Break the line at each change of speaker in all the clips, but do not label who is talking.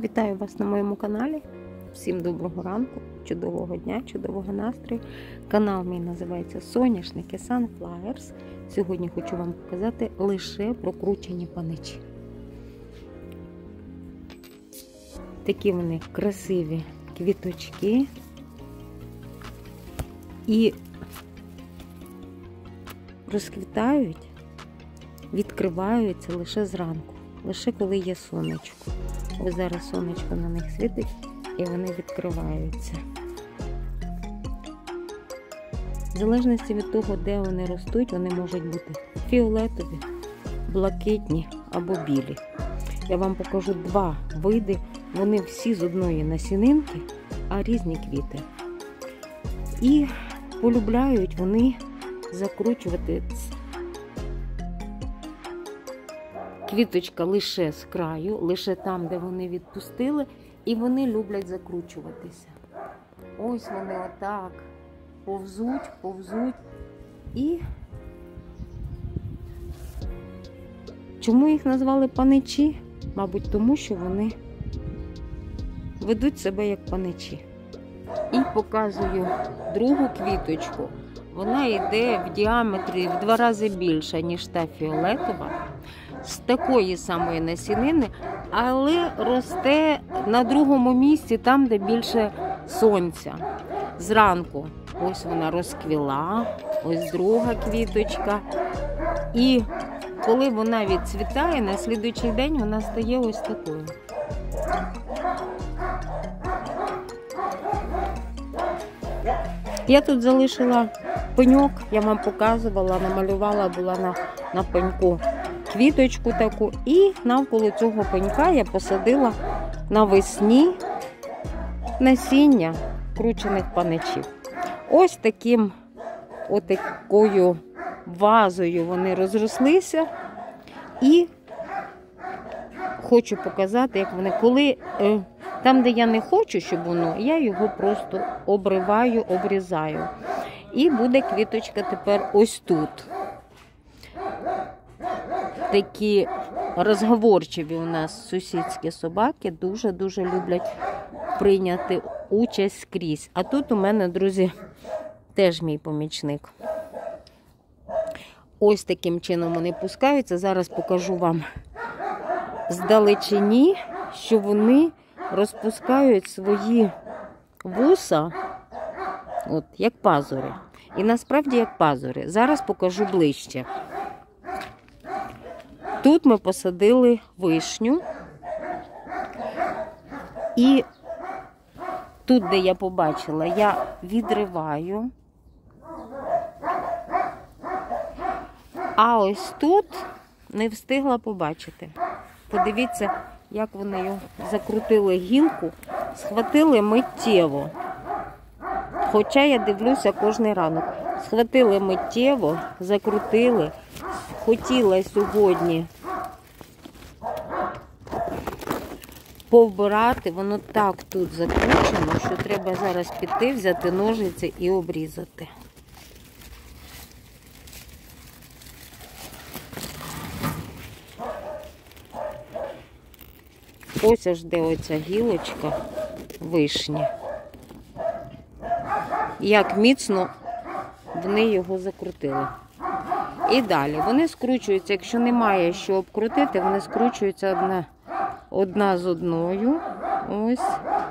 Вітаю вас на моєму каналі. Всім доброго ранку, чудового дня, чудового настрою. Канал мій називається Соняшники Sunflowers. Сьогодні хочу вам показати лише прокручені паничі. Такі вони красиві квіточки. І розквітають, відкриваються лише зранку. Лише коли є сонечко. Ось зараз сонечко на них світить і вони відкриваються. В залежності від того, де вони ростуть, вони можуть бути фіолетові, блакитні або білі. Я вам покажу два види. Вони всі з одної насінинки, а різні квіти. І полюбляють вони закручувати квіточка лише з краю, лише там, де вони відпустили, і вони люблять закручуватися. Ось вони отак повзуть. І чому їх назвали паничі? Мабуть, тому що вони ведуть себе як паничі. І показую другу квіточку. Вона йде в діаметрі в 2 рази більша, ніж та фіолетова. З такої самої насінини, але росте на другому місці, там, де більше сонця. Зранку ось вона розквіла, ось друга квіточка. І коли вона відцвітає, на слідуючий день вона стає ось такою. Я тут залишила пеньок, я вам показувала, намалювала була на пеньку квіточку таку, і навколо цього пенька я посадила навесні насіння кручених паничів. Ось такою вазою вони розрослися. І хочу показати, як вони, коли там, де я не хочу, щоб воно, я його просто обриваю, обрізаю. І буде квіточка тепер ось тут. Такі розговорчиві у нас сусідські собаки дуже-дуже люблять прийняти участь скрізь. А тут у мене, друзі, теж мій помічник. Ось таким чином вони пускаються. Зараз покажу вам здалечині, що вони розпускають свої вуса, от, як пазури. І насправді як пазури. Зараз покажу ближче. Тут ми посадили вишню. І тут, де я побачила, я відриваю. А ось тут не встигла побачити. Подивіться, як вони його закрутили гілку, схватили миттєво. Хоча я дивлюся кожен ранок. Схватили миттєво, закрутили. Хотіла сьогодні повбирати, воно так тут закручено, що треба зараз піти, взяти ножиці і обрізати. Ось аж де оця гілочка вишні. Як міцно вони його закрутили. І далі вони скручуються, якщо немає що обкрутити, вони скручуються одна з одною. Ось.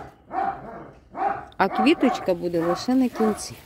А квіточка буде лише на кінці.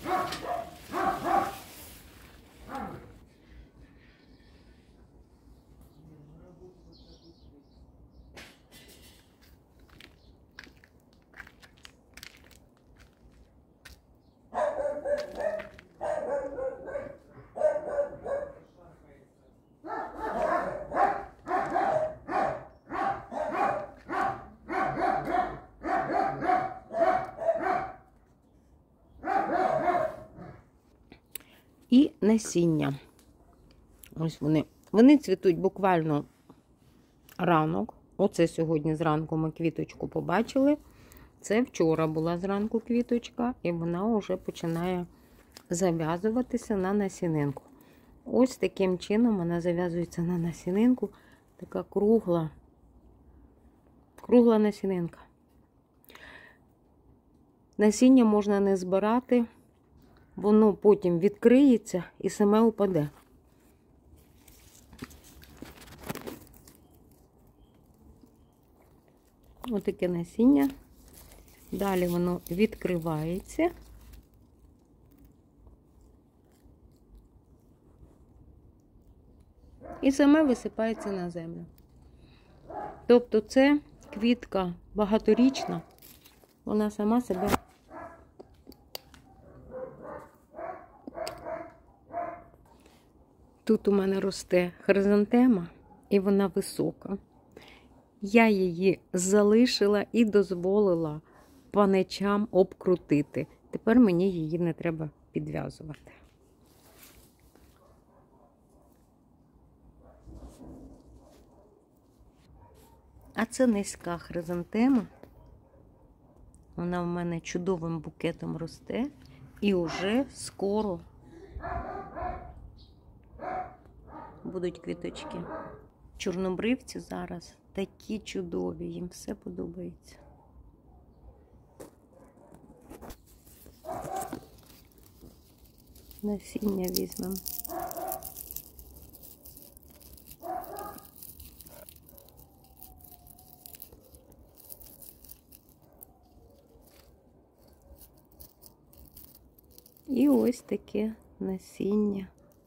І насіння. Ось вони цвітуть буквально ранок. Оце сьогодні зранку ми квіточку побачили. Це вчора була зранку квіточка, і вона вже починає зав'язуватися на насінинку. Ось таким чином вона зав'язується на насінинку. Така кругла насінинка. Насіння можна не збирати, воно потім відкриється і саме упаде. Отаке насіння. Далі воно відкривається. І саме висипається на землю. Тобто це квітка багаторічна, вона сама себе тут у мене росте хризантема, і вона висока. Я її залишила і дозволила паничам обкрутити. Тепер мені її не треба підв'язувати. А це низька хризантема. Вона в мене чудовим букетом росте. І вже скоро будуть квіточки. Чорнобривці зараз такі чудові, їм все подобається. Насіння візьмемо. І ось таке насіння.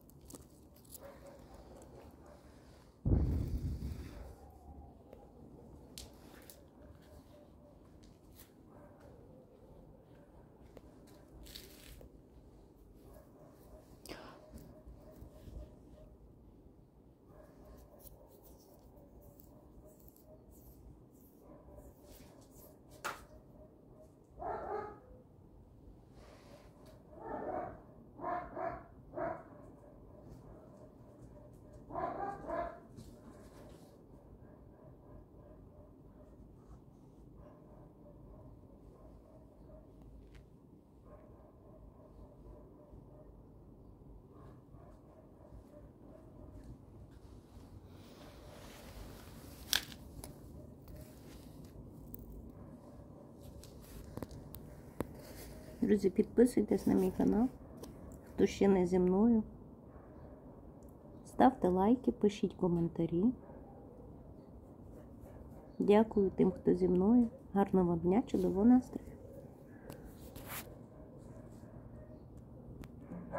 Друзі, підписуйтесь на мій канал, хто ще не зі мною. Ставте лайки, пишіть коментарі. Дякую тим, хто зі мною. Гарного дня, чудового настрою.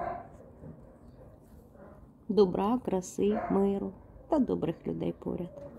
Добра, краси, миру та добрих людей поряд.